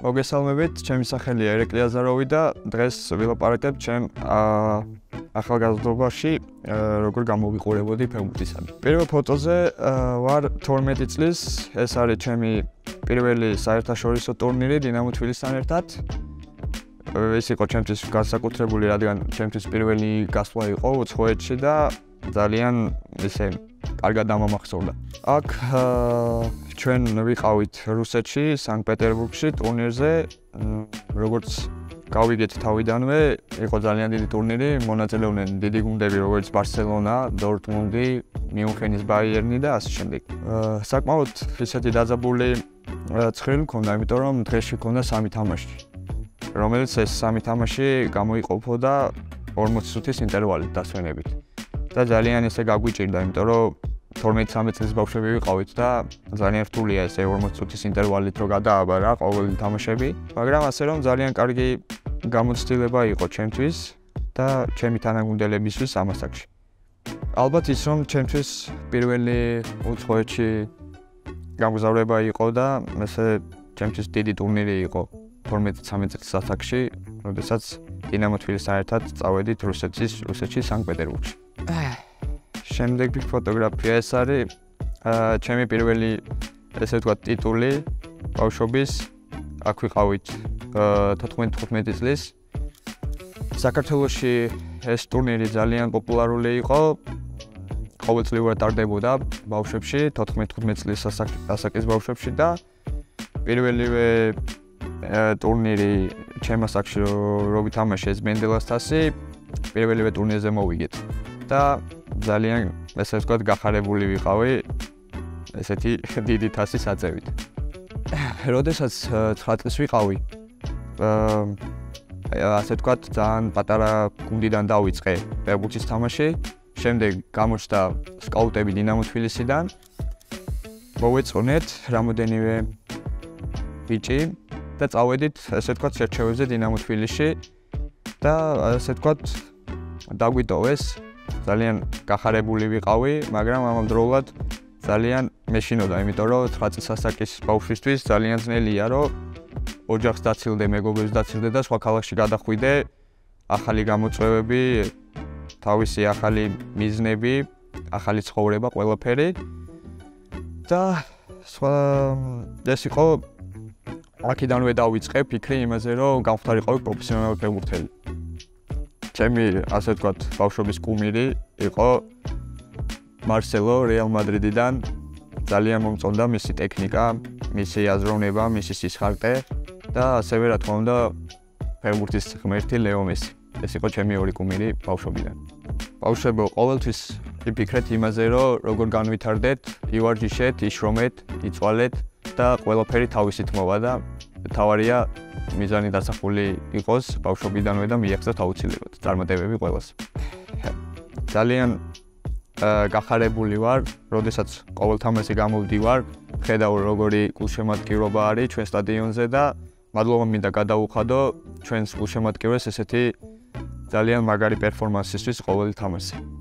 მოგესალმებით, ჩემი სახელია Irakli Azarov და დღეს ვილაპარაკებ ჩემ ახალგაზრდობაში როგორ გამოვიყურებოდი ფეხბურთისადმი. Პირველ ფოტოზე ვარ 12 წლის, ეს არის ჩემი პირველი საერთაშორისო ტურნირი დინამო თბილისთან ერთად. ეს იყო ჩემთვის განსაკუთრებული, რადგან ჩემთვის პირველი გასვლა იყო უცხოეთში და ძალიან ესე კარგად დამამახსოვრდა. აქ ჩვენ ვიყავით რუსეთში, სანქტ-პეტერბურგში ტურნირზე, როგორც გავიგეთ თავიდანვე, იყო ძალიან დიდი ტურნირი, მონაწილეობდნენ დიდი გუნდები, როგორც ბარსელონა, დორტმუნდი, მიუნხენის ბაიერნი და ასე შემდეგ. საკმაოდ ისეთი დაძაბული ცხრილი მქონდა, იმიტომ რომ დღეში მქონდა 3 თამაში, რომელიც ეს 3 თამაში გამოიყოფოდა 40 წუთის ინტერვალით დასვენებით. და ძალიან ესე გაგვიჭირდა, იმიტომ რომ 12-13 წლის ბავშვები ვიყავით და ძალიან რთულია ესე 40 წუთის ინტერვალით რო გადააბარა ყოველი თამაშები, მაგრამ ასე რომ ძალიან კარგი გამოცდილება იყო ჩემთვის და ჩემი თანაგუნდელებისთვის ამასაკში. ალბათ ის რომ ჩემთვის პირველი უცხოეთში გამგზავრება იყო და ესე ჩემთვის დიდი ტურნირი იყო 12-13 წლის ასაკში, როდესაც დინამო თბილისთან ერთად წავედით რუსეთში სანქტ-პეტერბურგში. შემდეგი ფოტოგრაფია ეს არის ჩემი პირველი ესე ვთქვათ ტიტული ბავშვობის. აქ ვიყავით 14-15 წლის. საქართველოში ეს ტურნირი ძალიან პოპულარული იყო. ყოველწლიურად ტარდებოდა ბავშვებში, 14-15 წლის ასაკის ბავშვებში და პირველივე ტურნირი ჩემ ასაკში რო ვითამაშე მენდელას თასი, პირველივე ტურნირზე მოვიგეთ. და ძალიან ესე ვთქვათ გახარებული ვიყავი ესეთი დიდი თასის აწევით. როდესაც 9 წლის ვიყავი, ასე ვთქვათ ძალიან პატარა გუნდიდან დავიწყე ფეხბურთის თამაში. შემდეგ გამოჩნდა სკაუტები დინამო თბილისიდან. მოვეწყნეთ რამოდენიმე ბიჭი და წავედით ესე ვთქვათ შერჩევებზე დინამო თბილისში და ასე ვთქვათ დაგვიტოვეს. ძალიან გახარებული ვიყავი, მაგრამ ამავდროულად ძალიან მეშინოდა, იმიტომ რომ 9 წლის ასაკის ბავშვისთვის ძალიან ძნელია, რომ ოჯახს დაცილდე, მეგობრებს დაცილდე და სხვა ქალაქში გადახვიდე, ახალი გამოწვევები, თავისი ახალი მიზნები, ახალი ცხოვრება, ყველაფერი. და ეს იყო აქედანვე დავიწყე ფიქრი იმაზე, რომ გამხდარიყავი პროფესიონალური ფეხბურთელი. ჩემი ასე ვთქვათ ბავშვობის კუმირი იყო მარსელო რეალ მადრიდიდან. ძალიან მომწონდა მისი ტექნიკა, მისი აზროვნება, მისი სისხარტე და ასევე რა თქმა უნდა ფეხბურთის ღმერთი ლეო მესი. ეს იყო ჩემი ორი კუმირი ბავშვობიდან. ბავშვებო, ყოველთვის ვიფიქრეთ იმაზე, რომ როგორ განვითარდეთ, ივარჯიშეთ, იშრომეთ, იწვალეთ და ყველაფერი თავისით მოვა და თავარია მიზანი დასახული იყოს ბავშვობიდანვე და მიაღწევთ აუცილებლად წარმატებები ყველას. ძალიან გახარებული ვარ, როდესაც ყოველ თამაშზე გამოვდივარ, ხედავ როგორი გულშემატკივრობა არის ჩვენ სტადიონზე და მადლობა მინდა გადაუხადო ჩვენს გულშემატკივრებს ესეთი ძალიან მაგარი პერფორმანსისთვის ყოველ თამაშზე.